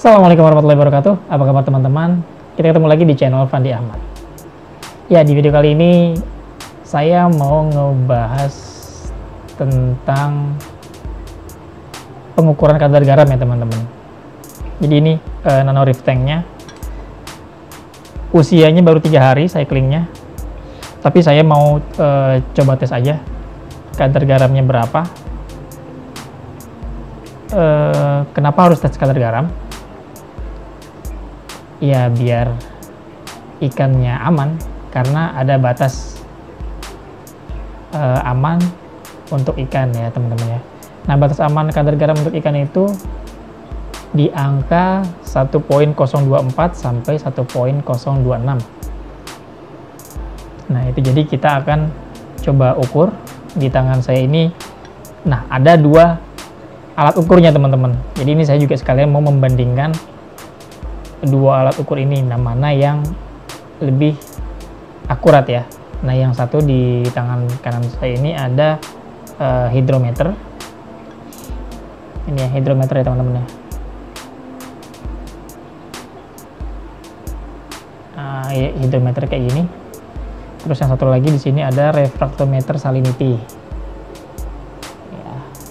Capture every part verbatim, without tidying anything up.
Assalamualaikum warahmatullahi wabarakatuh. Apa kabar teman-teman? Kita ketemu lagi di channel Fandi Ahmad. Ya, di video kali ini saya mau ngebahas tentang pengukuran kadar garam ya teman-teman. Jadi ini uh, nano reef tanknya, usianya baru tiga hari cyclingnya, tapi saya mau uh, coba tes aja kadar garamnya berapa. Uh, kenapa harus tes kadar garam? Ya biar ikannya aman, karena ada batas uh, aman untuk ikan ya teman-teman ya. Nah, batas aman kadar garam untuk ikan itu di angka satu koma nol dua empat sampai satu koma nol dua enam. Nah, itu jadi kita akan coba ukur di tangan saya ini. Nah, ada dua alat ukurnya teman-teman. Jadi ini saya juga sekalian mau membandingkan dua alat ukur ini, nah mana yang lebih akurat ya. Nah, yang satu di tangan kanan saya ini ada uh, hidrometer. Ini ya hidrometer ya teman-teman ya. Uh, hidrometer kayak gini. Terus yang satu lagi di sini ada refraktometer salinity. Ya.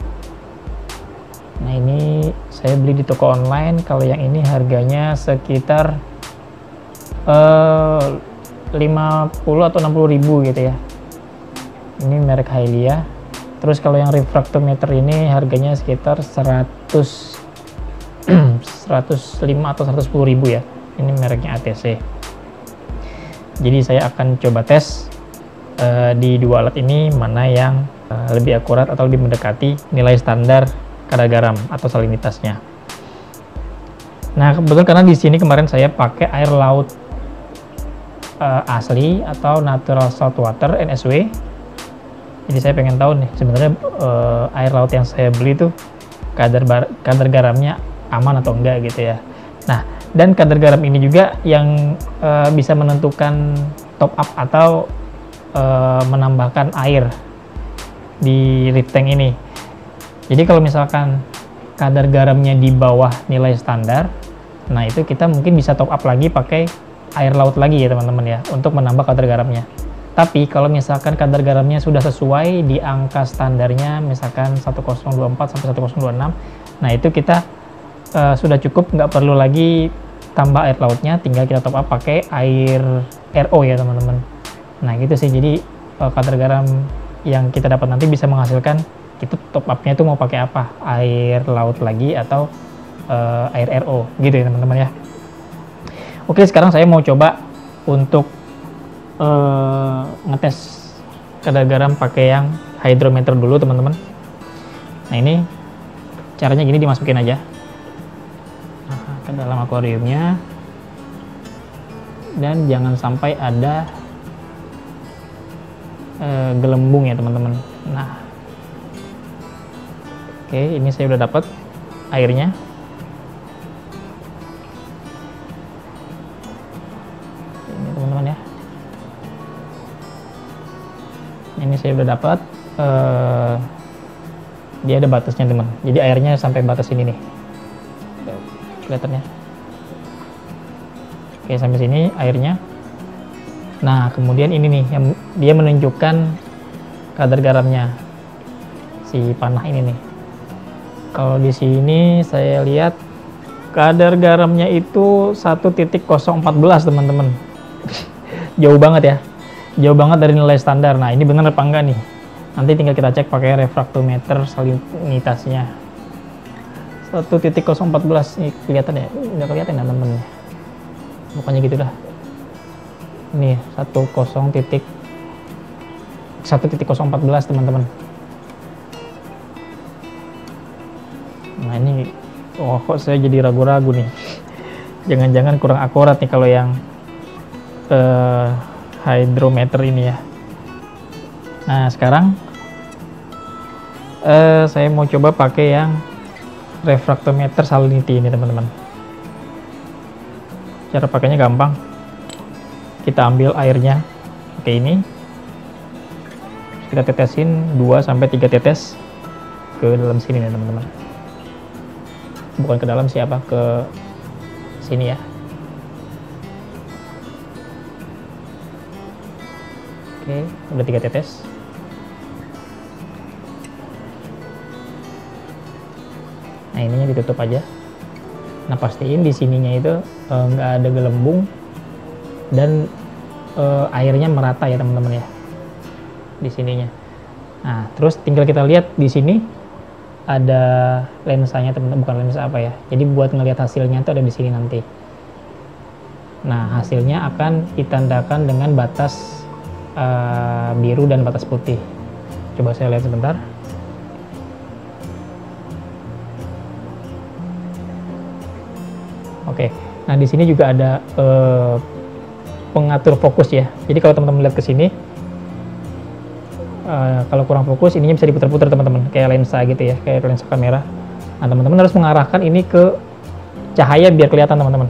Nah, ini saya beli di toko online. Kalau yang ini harganya sekitar uh, lima puluh atau enam puluh ribu gitu ya. Ini merek Hailia. Terus kalau yang refraktometer ini harganya sekitar seratus seratus lima atau seratus sepuluh ribu ya. Ini mereknya A T C. Jadi saya akan coba tes uh, di dua alat ini mana yang uh, lebih akurat atau lebih mendekati nilai standar kadar garam atau salinitasnya. Nah, kebetulan karena di sini kemarin saya pakai air laut uh, asli atau natural salt water N S W. Jadi saya pengen tahu nih sebenarnya uh, air laut yang saya beli tuh kadar kadar garamnya aman atau enggak gitu ya. Nah, dan kadar garam ini juga yang uh, bisa menentukan top up atau uh, menambahkan air di reef tank ini. Jadi kalau misalkan kadar garamnya di bawah nilai standar, nah itu kita mungkin bisa top up lagi pakai air laut lagi ya teman-teman ya, untuk menambah kadar garamnya. Tapi kalau misalkan kadar garamnya sudah sesuai di angka standarnya, misalkan satu koma nol dua empat sampai satu koma nol dua enam, nah itu kita uh, sudah cukup, nggak perlu lagi tambah air lautnya, tinggal kita top up pakai air R O ya teman-teman. Nah gitu sih, jadi uh, kadar garam yang kita dapat nanti bisa menghasilkan itu top upnya itu mau pakai apa, air laut lagi atau uh, air R O gitu ya teman-teman ya. Oke, sekarang saya mau coba untuk uh, ngetes kadar garam pakai yang hidrometer dulu teman-teman. Nah, ini caranya gini, dimasukin aja nah, ke dalam akuariumnya, dan jangan sampai ada uh, gelembung ya teman-teman. Nah, oke, ini saya udah dapat airnya. Ini teman-teman ya. Ini saya udah dapat. Uh, dia ada batasnya teman. Jadi airnya sampai batas ini nih. Kelihatannya. Oke, sampai sini airnya. Nah, kemudian ini nih yang dia menunjukkan kadar garamnya. Si panah ini nih. Kalau di sini saya lihat kadar garamnya itu satu koma nol empat belas teman-teman. Jauh banget ya. Jauh banget dari nilai standar. Nah, ini benar apa enggak nih? Nanti tinggal kita cek pakai refraktometer salinitasnya. satu koma nol empat belas ini kelihatan ya? Udah kelihatan ya teman-teman. Pokoknya gitu dah. Ini satu koma nol empat belas teman-teman. Nah, ini oh kok saya jadi ragu-ragu nih. Jangan-jangan kurang akurat nih kalau yang uh, hidrometer ini ya. Nah, sekarang uh, saya mau coba pakai yang refraktometer salinity ini teman-teman. Cara pakainya gampang. Kita ambil airnya pakai ini. Kita tetesin dua sampai tiga tetes ke dalam sini nih teman-teman. Bukan ke dalam, siapa ke sini ya. Oke, udah tiga tetes. Nah, ininya ditutup aja. Nah, pastiin di sininya itu nggak uh, ada gelembung dan uh, airnya merata ya teman-teman ya di sininya. Nah, terus tinggal kita lihat di sini ada lensanya teman-teman, bukan lensa apa ya. Jadi buat ngelihat hasilnya itu ada di sini nanti. Nah, hasilnya akan ditandakan dengan batas uh, biru dan batas putih. Coba saya lihat sebentar. Oke, nah di sini juga ada uh, pengatur fokus ya. Jadi kalau teman-teman lihat ke sini, uh, kalau kurang fokus, ininya bisa diputar-putar teman-teman, kayak lensa gitu ya, kayak lensa kamera. Nah teman-teman harus mengarahkan ini ke cahaya biar kelihatan teman-teman.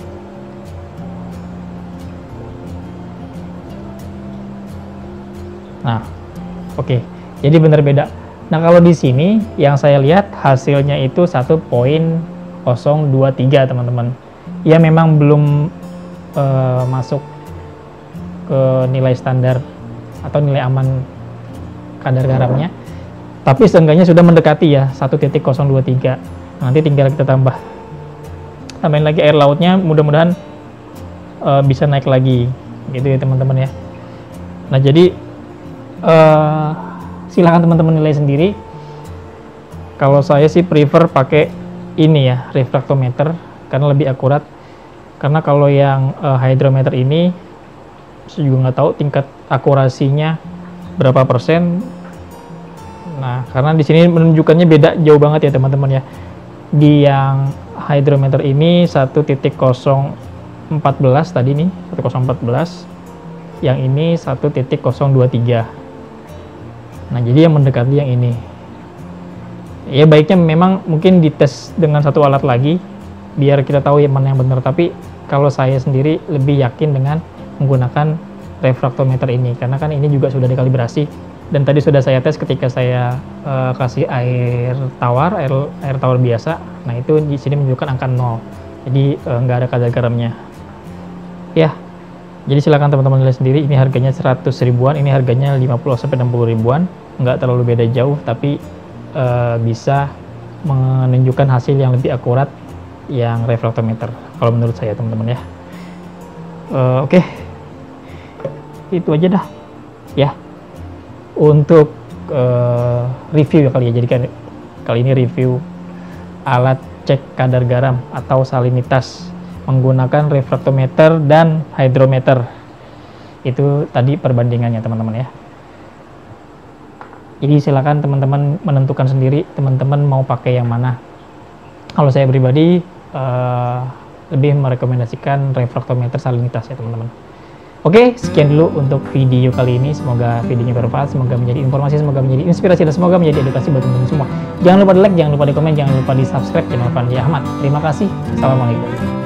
Nah, oke, okay. Jadi benar beda. Nah kalau di sini yang saya lihat hasilnya itu satu koma nol dua tiga teman-teman. Ya memang belum uh, masuk ke nilai standar atau nilai aman kadar garamnya, tapi seenggaknya sudah mendekati ya satu koma nol dua tiga. Nanti tinggal kita tambah tambahin lagi air lautnya, mudah-mudahan uh, bisa naik lagi gitu ya teman-teman ya. Nah jadi uh, silakan teman-teman nilai sendiri. Kalau saya sih prefer pakai ini ya, refraktometer, karena lebih akurat. Karena kalau yang uh, hydrometer ini saya juga nggak tahu tingkat akurasinya berapa persen. Nah karena di sini menunjukkannya beda jauh banget ya teman-teman ya. Di yang hydrometer ini satu koma nol empat belas tadi nih, satu koma nol empat belas, yang ini satu koma nol dua tiga. Nah jadi yang mendekati yang ini. Ya baiknya memang mungkin dites dengan satu alat lagi biar kita tahu yang mana yang benar, tapi kalau saya sendiri lebih yakin dengan menggunakan refraktometer ini karena kan ini juga sudah dikalibrasi dan tadi sudah saya tes ketika saya uh, kasih air tawar, air air tawar biasa. Nah itu di sini menunjukkan angka nol, jadi nggak uh, ada kadar garamnya ya. Jadi silakan teman-teman lihat sendiri, ini harganya seratus ribuan, ini harganya lima puluh sampai enam puluh ribuan, nggak terlalu beda jauh, tapi Uh, bisa menunjukkan hasil yang lebih akurat yang refraktometer kalau menurut saya teman-teman ya. uh, oke okay. Itu aja dah ya untuk uh, review ya kali ya. Jadi kan kali ini review alat cek kadar garam atau salinitas menggunakan refraktometer dan hydrometer. Itu tadi perbandingannya teman-teman ya. Jadi silakan teman-teman menentukan sendiri teman-teman mau pakai yang mana. Kalau saya pribadi uh, lebih merekomendasikan refraktometer salinitas ya teman-teman. Oke, sekian dulu untuk video kali ini. Semoga videonya bermanfaat, semoga menjadi informasi, semoga menjadi inspirasi, dan semoga menjadi edukasi buat teman-teman semua. Jangan lupa di like, jangan lupa di komen, jangan lupa di subscribe channel Fandi Ahmad. Terima kasih. Assalamualaikum.